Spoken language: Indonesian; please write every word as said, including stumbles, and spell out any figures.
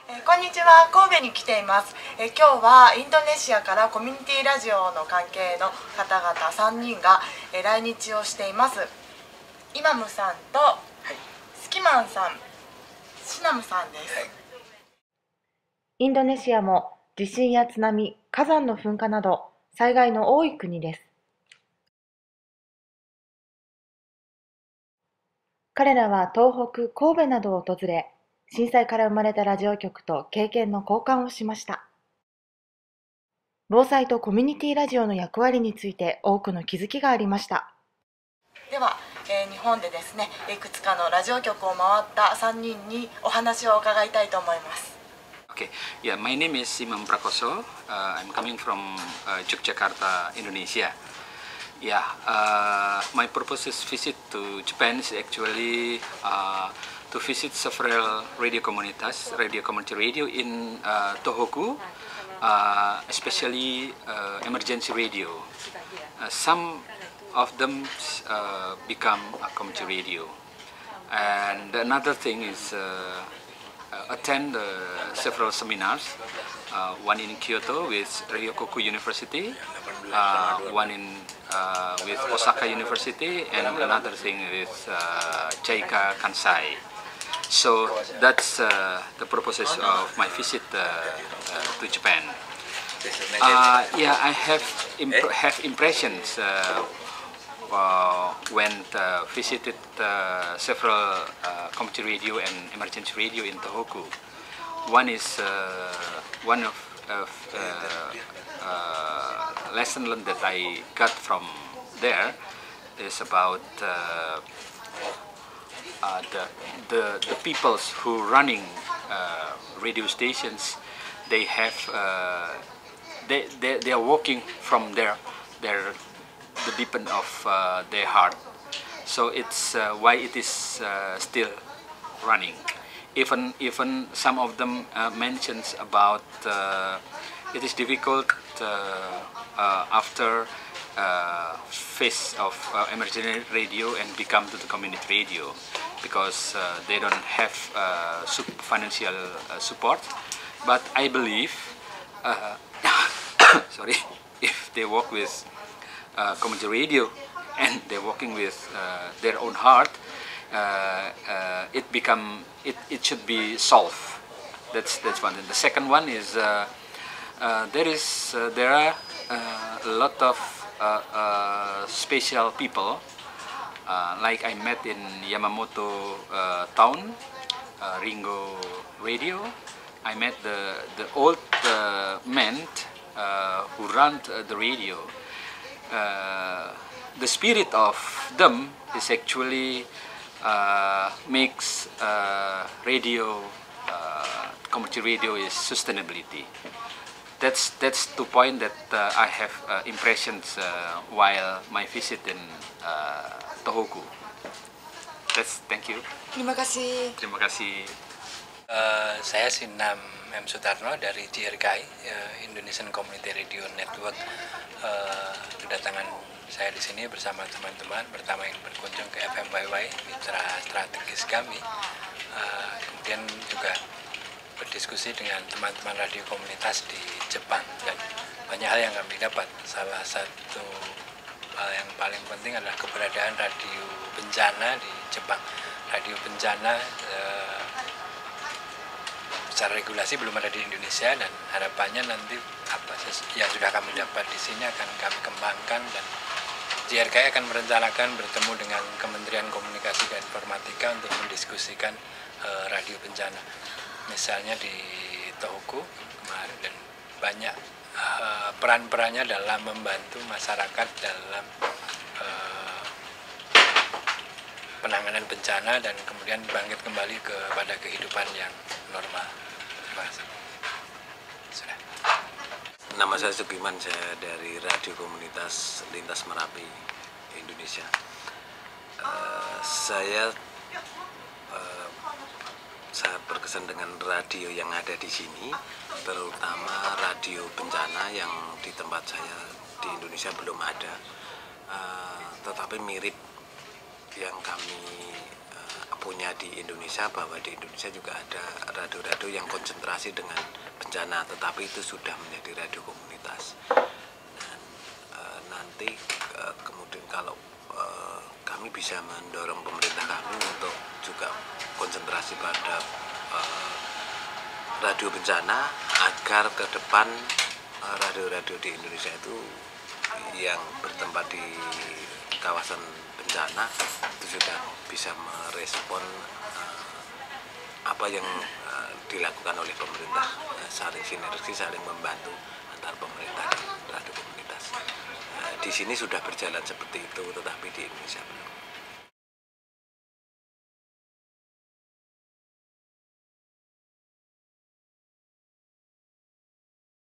えー、こんにちは、神戸に来ています。えー、今日はインドネシアからコミュニティラジオの関係の方々さんにんが、えー、来日をしています。イマムさんと、はい、スキマンさん、シナムさんです。はい、インドネシアも地震や津波、火山の噴火など災害の多い国です。彼らは東北、神戸などを訪れ、震災から生まれたラジオ局と経験の交換をしました。防災とコミュニティラジオの役割について多くの気づきがありました。では、えー、日本でですね、いくつかのラジオ局を回ったさんにんにお話を伺いたいと思います。 Okay, yeah, my name is Imam Prakoso. Uh, I'm coming from uh, Yogyakarta, Indonesia. Yeah, uh, my purpose visit to Japan is actually uh, to visit several radio communities, radio community radio in uh, Tohoku, uh, especially uh, emergency radio. Uh, some of them uh, become a community radio. And another thing is uh, attend uh, several seminars, uh, one in Kyoto with Ryokoku University, uh, one in uh, with Osaka University, and another thing with uh, Jaika Kansai. So that's uh, the purposes of my visit uh, uh, to Japan. Uh, yeah, I have imp have impressions uh, uh, when uh, visited uh, several uh, community radio and emergency radio in Tohoku. One is uh, one of, of uh, uh, lesson learned that I got from there is about uh, uh, the, the the peoples who running uh, radio stations. They have uh, they, they they are working from their their the deep end of uh, their heart. So it's uh, why it is uh, still running. Even even some of them uh, mentions about uh, it is difficult uh, uh, after uh, phase of uh, emergency radio and become to the community radio because uh, they don't have uh, financial uh, support. But I believe, uh, sorry, if they work with Uh, community radio and they're working with uh, their own heart, uh, uh, it become it, it should be solved. That's that's one. And the second one is uh, uh, there is uh, there are uh, a lot of uh, uh, special people uh, like I met in Yamamoto uh, town, uh, Ringo Radio. I met the the old uh, men uh, who run the radio. Uh, the spirit of them is actually uh, makes uh, radio, uh, community radio is sustainability. That's that's the point that uh, I have uh, impressions uh, while my visit in uh, Tohoku. That's thank you. Terima kasih. Terima kasih. Uh, saya Sinam M. Sutarno dari J R K I, uh, Indonesian Community Radio Network. Uh, kedatangan saya di sini bersama teman-teman pertama yang berkunjung ke F M Y Y, mitra strategis kami. Uh, kemudian juga berdiskusi dengan teman-teman radio komunitas di Jepang dan banyak hal yang kami dapat. Salah satu hal yang paling penting adalah keberadaan radio bencana di Jepang. Radio bencana uh, secara regulasi belum ada di Indonesia dan harapannya nanti apa yang sudah kami dapat di sini akan kami kembangkan dan J R K I akan merencanakan bertemu dengan Kementerian Komunikasi dan Informatika untuk mendiskusikan uh, radio bencana, misalnya di Tohoku kemarin, dan banyak uh, peran-perannya dalam membantu masyarakat dalam uh, penanganan bencana dan kemudian bangkit kembali kepada kehidupan yang normal. Sudah. Nama saya Sugiman, saya dari Radio Komunitas Lintas Merapi Indonesia. Uh, saya uh, saya berkesan dengan radio yang ada di sini, terutama radio bencana yang di tempat saya di Indonesia belum ada, uh, tetapi mirip yang kami uh, punya uniknya di Indonesia bahwa di Indonesia juga ada radio-radio yang konsentrasi dengan bencana, tetapi itu sudah menjadi radio komunitas. Dan e, nanti e, kemudian kalau e, kami bisa mendorong pemerintah kami untuk juga konsentrasi pada e, radio bencana, agar ke depan e, radio-radio di Indonesia itu yang bertempat di kawasan bencana itu sudah bisa merespon uh, apa yang uh, dilakukan oleh pemerintah, uh, saling sinergi, saling membantu antar pemerintah dan radio komunitas. Uh, di sini sudah berjalan seperti itu, tetapi di Indonesia belum.